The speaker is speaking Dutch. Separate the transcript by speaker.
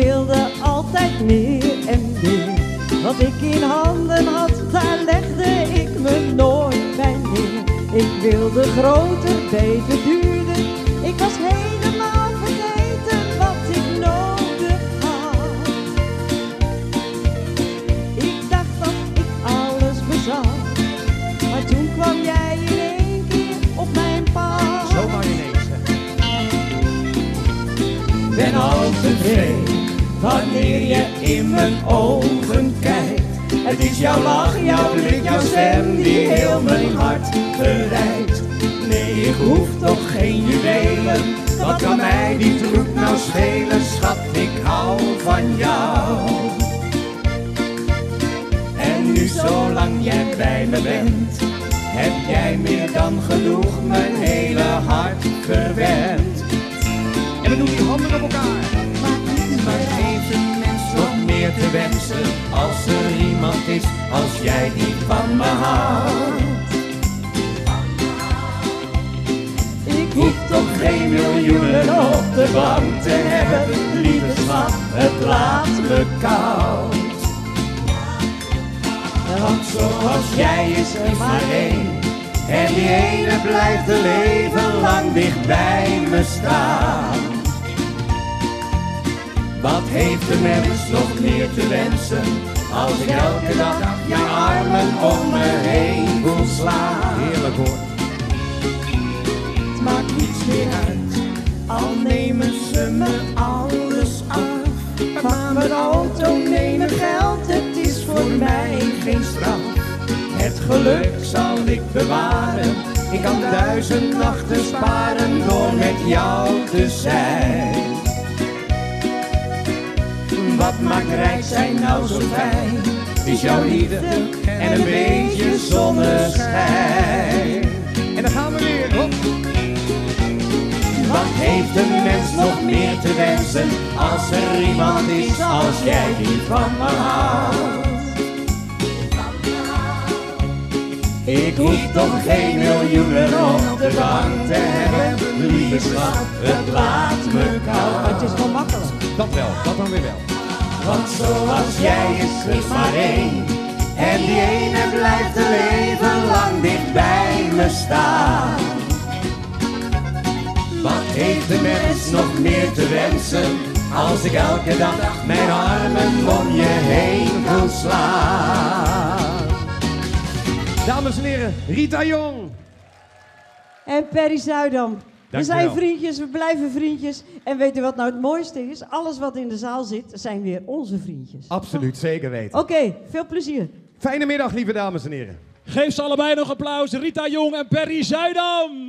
Speaker 1: wilde altijd meer en meer. Wat ik in handen had, daar legde ik me nooit bij neer. Ik wilde groter, beter, duurder. Ik was helemaal vergeten wat ik nodig had. Ik dacht dat ik alles bezat, maar toen kwam jij in één keer op mijn pad.
Speaker 2: Zomaar ineens, hè.
Speaker 3: Ben al tevreden wanneer je in mijn ogen kijkt. Het is jouw lach, jouw blik, jouw stem die heel mijn hart verrijkt. Nee, ik hoef toch geen juwelen, wat kan mij die troep nou schelen? Schat, ik hou van jou. En nu zolang jij bij me bent, heb jij meer dan genoeg mijn hele hart verwend.
Speaker 2: En we doen die handen op elkaar.
Speaker 3: Maar geeft een mens nog meer te wensen, als er iemand is als jij die van me houdt. Ik hoef toch geen miljoenen op de bank te hebben, lieve schat, het laat me koud. Want zoals jij is er maar één, en die ene blijft een leven lang dicht bij me staan. Wat heeft de mens nog meer te wensen, als ik elke dag jouw armen om me heen voel slaan?
Speaker 2: Heerlijk hoor.
Speaker 3: Het maakt niets meer uit, al nemen ze me alles af. Maar mijn auto, nee, mijn geld, het is voor mij geen straf. Het geluk zal ik bewaren, ik kan 1000 nachten sparen door met jou te zijn. Wat maakt rijk zijn nou zo fijn, is jouw liefde en een beetje zonneschijn.
Speaker 2: En dan gaan we weer, hop.
Speaker 3: Wat heeft een mens nog meer te wensen, als er iemand is als jij die van me houdt? Ik hoef toch geen miljoenen op de bank te hebben, lieve schat, het laat me koud.
Speaker 1: Het is wel makkelijk.
Speaker 2: Dat wel, dat dan weer wel.
Speaker 3: Want zoals jij is er maar één, en die ene blijft een leven lang dicht bij me staan. Wat heeft de mens nog meer te wensen, als ik elke dag mijn armen om je heen wil slaan?
Speaker 2: Dames en heren, Rita Jong.
Speaker 1: En Perry Zuidam. We zijn
Speaker 2: Dankjewel.
Speaker 1: vriendjes, we blijven vriendjes. En weet u wat nou het mooiste is? Alles wat in de zaal zit, zijn weer onze vriendjes.
Speaker 2: Absoluut, zeker weten.
Speaker 1: Oké, veel plezier.
Speaker 2: Fijne middag, lieve dames en heren.
Speaker 4: Geef ze allebei nog applaus, Rita Jong en Perry Zuidam.